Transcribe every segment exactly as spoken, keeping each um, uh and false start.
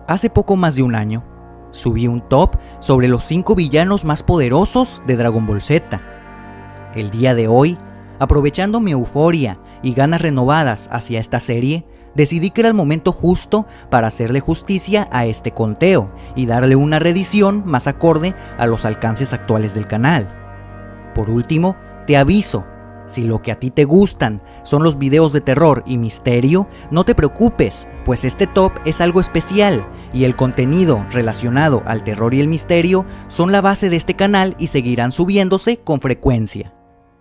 Hace poco más de un año, subí un top sobre los cinco villanos más poderosos de Dragon Ball Z. El día de hoy, aprovechando mi euforia y ganas renovadas hacia esta serie, decidí que era el momento justo para hacerle justicia a este conteo y darle una reedición más acorde a los alcances actuales del canal. Por último, te aviso, si lo que a ti te gustan son los videos de terror y misterio, no te preocupes, pues este top es algo especial y el contenido relacionado al terror y el misterio son la base de este canal y seguirán subiéndose con frecuencia.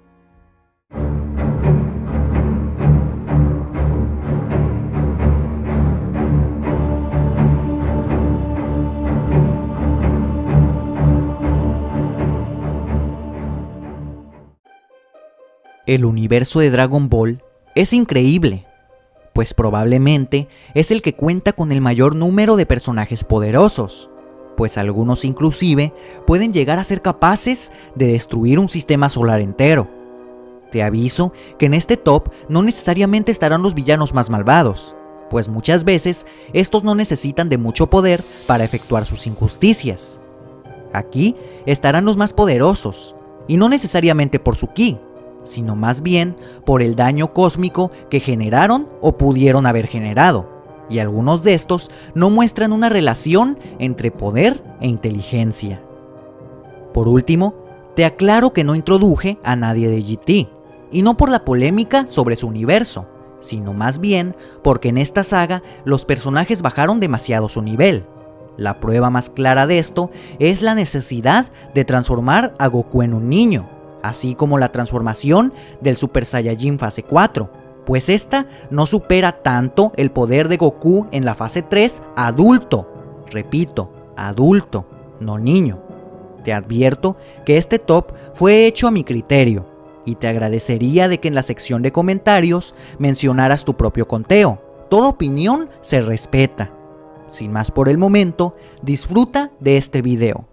El universo de Dragon Ball es increíble, pues probablemente es el que cuenta con el mayor número de personajes poderosos, pues algunos inclusive pueden llegar a ser capaces de destruir un sistema solar entero. Te aviso que en este top no necesariamente estarán los villanos más malvados, pues muchas veces estos no necesitan de mucho poder para efectuar sus injusticias. Aquí estarán los más poderosos, y no necesariamente por su ki, sino más bien por el daño cósmico que generaron o pudieron haber generado, y algunos de estos no muestran una relación entre poder e inteligencia. Por último, te aclaro que no introduje a nadie de G T, y no por la polémica sobre su universo, sino más bien porque en esta saga los personajes bajaron demasiado su nivel. La prueba más clara de esto es la necesidad de transformar a Goku en un niño, así como la transformación del Super Saiyajin fase cuatro, pues esta no supera tanto el poder de Goku en la fase tres adulto, repito, adulto, no niño. Te advierto que este top fue hecho a mi criterio, y te agradecería de que en la sección de comentarios mencionaras tu propio conteo. Toda opinión se respeta. Sin más por el momento, disfruta de este video.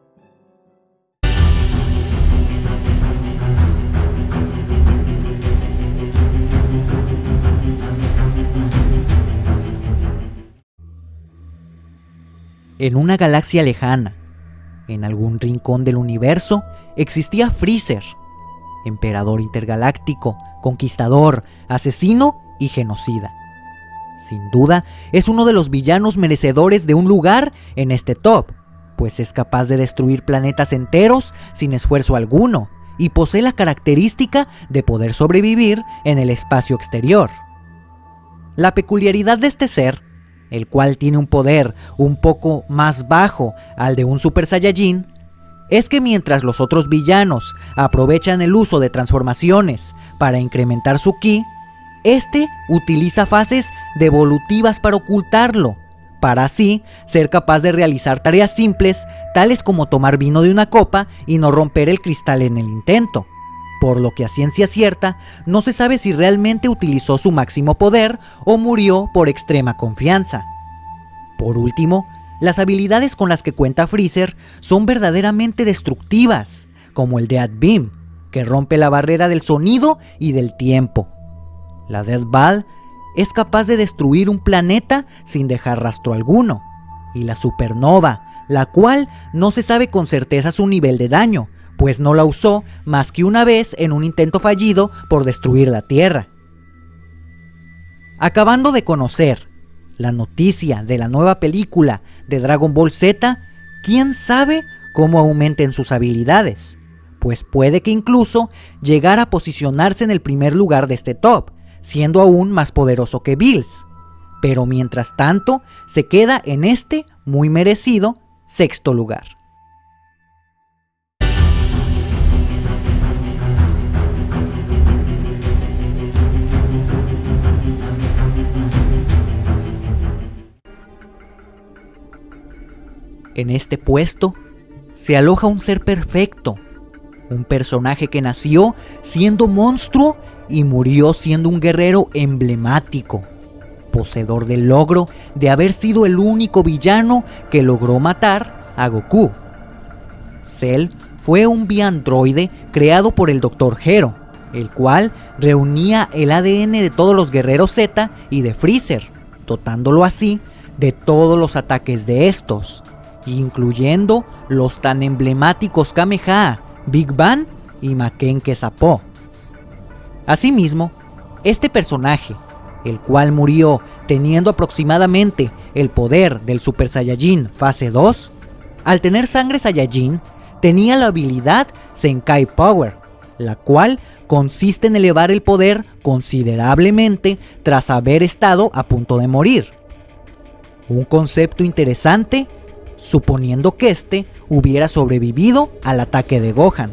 En una galaxia lejana, en algún rincón del universo, existía Freezer, emperador intergaláctico, conquistador, asesino y genocida. Sin duda, es uno de los villanos merecedores de un lugar en este top, pues es capaz de destruir planetas enteros sin esfuerzo alguno, y posee la característica de poder sobrevivir en el espacio exterior. La peculiaridad de este ser, el cual tiene un poder un poco más bajo al de un Super Saiyajin, es que mientras los otros villanos aprovechan el uso de transformaciones para incrementar su ki, este utiliza fases devolutivas para ocultarlo, para así ser capaz de realizar tareas simples tales como tomar vino de una copa y no romper el cristal en el intento, por lo que a ciencia cierta no se sabe si realmente utilizó su máximo poder o murió por extrema confianza. Por último, las habilidades con las que cuenta Freezer son verdaderamente destructivas, como el Death Beam, que rompe la barrera del sonido y del tiempo. La Death Ball es capaz de destruir un planeta sin dejar rastro alguno, y la Supernova, la cual no se sabe con certeza su nivel de daño, pues no la usó más que una vez en un intento fallido por destruir la Tierra. Acabando de conocer la noticia de la nueva película de Dragon Ball Z, quién sabe cómo aumenten sus habilidades, pues puede que incluso llegara a posicionarse en el primer lugar de este top, siendo aún más poderoso que Bills, pero mientras tanto se queda en este muy merecido sexto lugar. En este puesto se aloja un ser perfecto, un personaje que nació siendo monstruo y murió siendo un guerrero emblemático, poseedor del logro de haber sido el único villano que logró matar a Goku. Cell fue un biandroide creado por el doctor Gero, el cual reunía el A D N de todos los guerreros Z y de Freezer, dotándolo así de todos los ataques de estos, incluyendo los tan emblemáticos Kamehameha, Big Bang y Makenke Sapo. Asimismo, este personaje, el cual murió teniendo aproximadamente el poder del Super Saiyajin fase dos, al tener sangre Saiyajin, tenía la habilidad Zenkai Power, la cual consiste en elevar el poder considerablemente tras haber estado a punto de morir. Un concepto interesante, suponiendo que este hubiera sobrevivido al ataque de Gohan.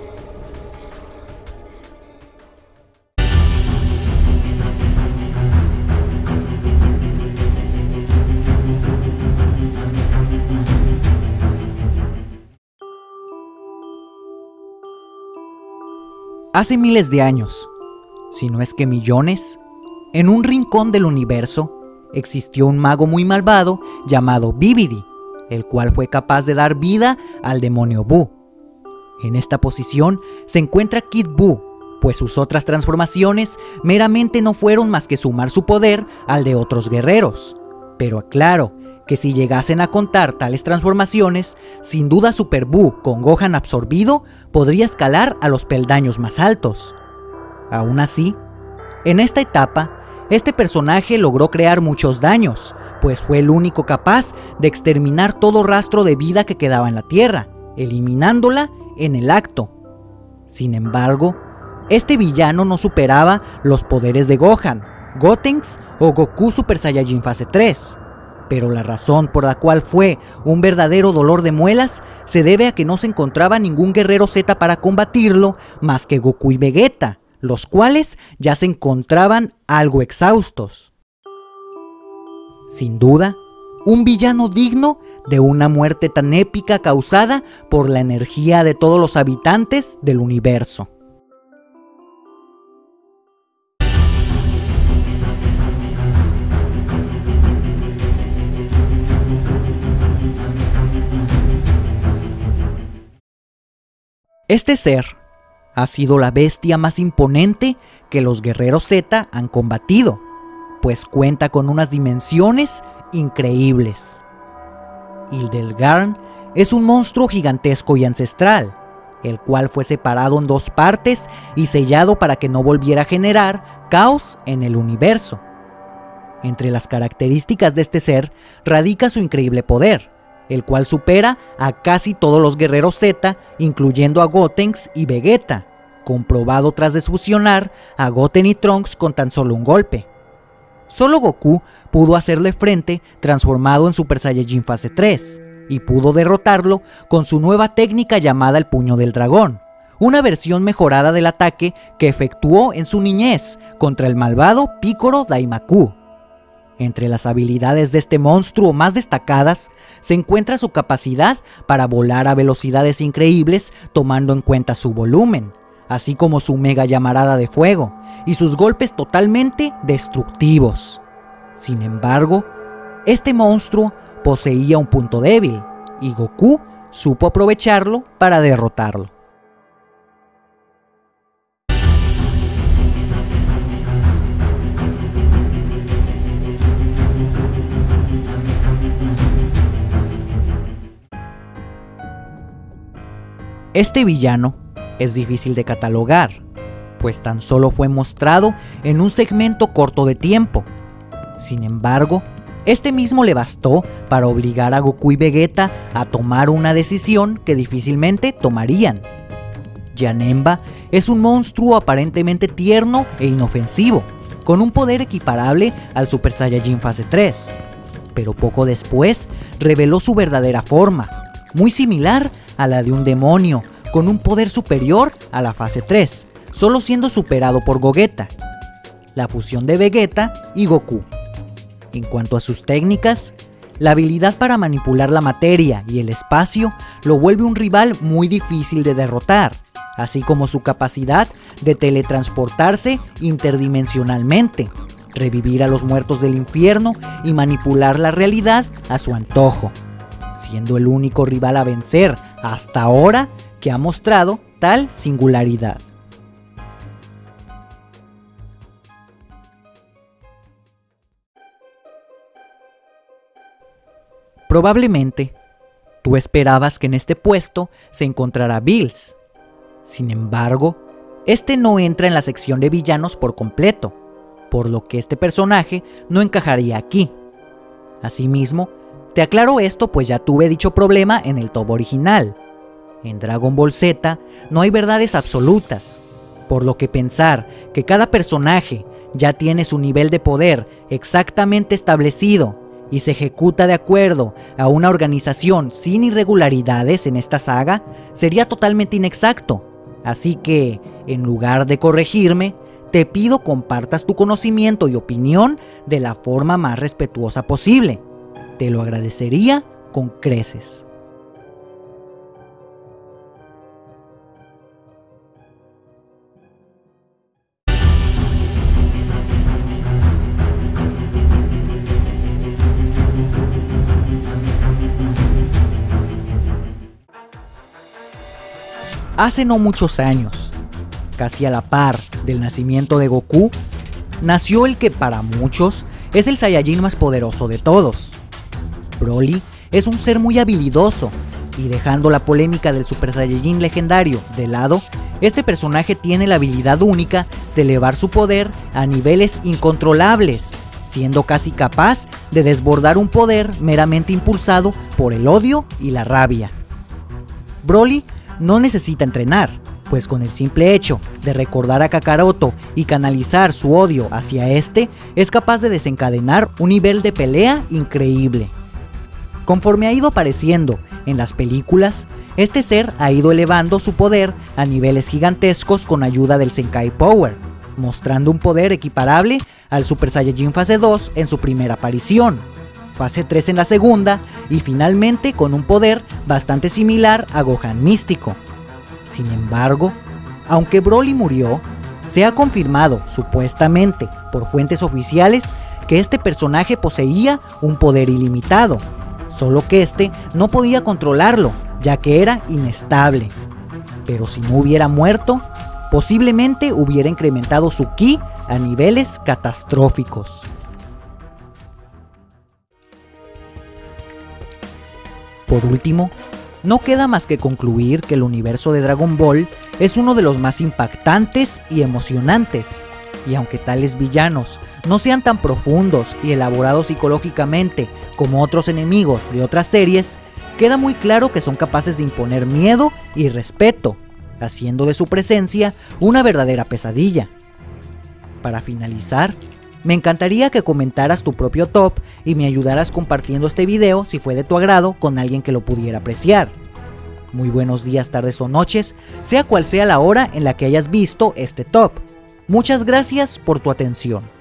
Hace miles de años, si no es que millones, en un rincón del universo existió un mago muy malvado llamado Bibidi, el cual fue capaz de dar vida al demonio Buu. En esta posición se encuentra Kid Buu, pues sus otras transformaciones meramente no fueron más que sumar su poder al de otros guerreros. Pero aclaro que si llegasen a contar tales transformaciones, sin duda Super Buu con Gohan absorbido podría escalar a los peldaños más altos. Aún así, en esta etapa, este personaje logró crear muchos daños, pues fue el único capaz de exterminar todo rastro de vida que quedaba en la Tierra, eliminándola en el acto. Sin embargo, este villano no superaba los poderes de Gohan, Gotenks o Goku Super Saiyajin fase tres. Pero la razón por la cual fue un verdadero dolor de muelas se debe a que no se encontraba ningún guerrero Z para combatirlo más que Goku y Vegeta, los cuales ya se encontraban algo exhaustos. Sin duda, un villano digno de una muerte tan épica causada por la energía de todos los habitantes del universo. Este ser ha sido la bestia más imponente que los guerreros Z han combatido, pues cuenta con unas dimensiones increíbles. Hildelgarn es un monstruo gigantesco y ancestral, el cual fue separado en dos partes y sellado para que no volviera a generar caos en el universo. Entre las características de este ser radica su increíble poder, el cual supera a casi todos los guerreros Z, incluyendo a Gotenks y Vegeta, comprobado tras desfusionar a Goten y Trunks con tan solo un golpe. Solo Goku pudo hacerle frente transformado en Super Saiyajin fase tres, y pudo derrotarlo con su nueva técnica llamada el Puño del Dragón, una versión mejorada del ataque que efectuó en su niñez contra el malvado Piccolo Daimaku. Entre las habilidades de este monstruo más destacadas se encuentra su capacidad para volar a velocidades increíbles tomando en cuenta su volumen, así como su mega llamarada de fuego y sus golpes totalmente destructivos. Sin embargo, este monstruo poseía un punto débil y Goku supo aprovecharlo para derrotarlo. Este villano es difícil de catalogar, pues tan solo fue mostrado en un segmento corto de tiempo. Sin embargo, este mismo le bastó para obligar a Goku y Vegeta a tomar una decisión que difícilmente tomarían. Janemba es un monstruo aparentemente tierno e inofensivo, con un poder equiparable al Super Saiyajin fase tres, pero poco después reveló su verdadera forma, muy similar a la de un demonio, con un poder superior a la fase tres, solo siendo superado por Gogeta, la fusión de Vegeta y Goku. En cuanto a sus técnicas, la habilidad para manipular la materia y el espacio lo vuelve un rival muy difícil de derrotar, así como su capacidad de teletransportarse interdimensionalmente, revivir a los muertos del infierno y manipular la realidad a su antojo, siendo el único rival a vencer hasta ahora que ha mostrado tal singularidad. Probablemente, tú esperabas que en este puesto se encontrara Bills. Sin embargo, este no entra en la sección de villanos por completo, por lo que este personaje no encajaría aquí. Asimismo, te aclaro esto pues ya tuve dicho problema en el top original. En Dragon Ball Z no hay verdades absolutas, por lo que pensar que cada personaje ya tiene su nivel de poder exactamente establecido y se ejecuta de acuerdo a una organización sin irregularidades en esta saga sería totalmente inexacto. Así que, en lugar de corregirme, te pido compartas tu conocimiento y opinión de la forma más respetuosa posible. Te lo agradecería con creces. Hace no muchos años, casi a la par del nacimiento de Goku, nació el que para muchos es el Saiyajin más poderoso de todos. Broly es un ser muy habilidoso, y dejando la polémica del Super Saiyajin legendario de lado, este personaje tiene la habilidad única de elevar su poder a niveles incontrolables, siendo casi capaz de desbordar un poder meramente impulsado por el odio y la rabia. Broly no necesita entrenar, pues con el simple hecho de recordar a Kakaroto y canalizar su odio hacia este, es capaz de desencadenar un nivel de pelea increíble. Conforme ha ido apareciendo en las películas, este ser ha ido elevando su poder a niveles gigantescos con ayuda del Zenkai Power, mostrando un poder equiparable al Super Saiyajin Fase dos en su primera aparición, Fase tres en la segunda, y finalmente con un poder bastante similar a Gohan místico. Sin embargo, aunque Broly murió, se ha confirmado, supuestamente por fuentes oficiales, que este personaje poseía un poder ilimitado, solo que este no podía controlarlo, ya que era inestable. Pero si no hubiera muerto, posiblemente hubiera incrementado su ki a niveles catastróficos. Por último, no queda más que concluir que el universo de Dragon Ball es uno de los más impactantes y emocionantes, y aunque tales villanos no sean tan profundos y elaborados psicológicamente como otros enemigos de otras series, queda muy claro que son capaces de imponer miedo y respeto, haciendo de su presencia una verdadera pesadilla. Para finalizar, me encantaría que comentaras tu propio top y me ayudaras compartiendo este video si fue de tu agrado con alguien que lo pudiera apreciar. Muy buenos días, tardes o noches, sea cual sea la hora en la que hayas visto este top. Muchas gracias por tu atención.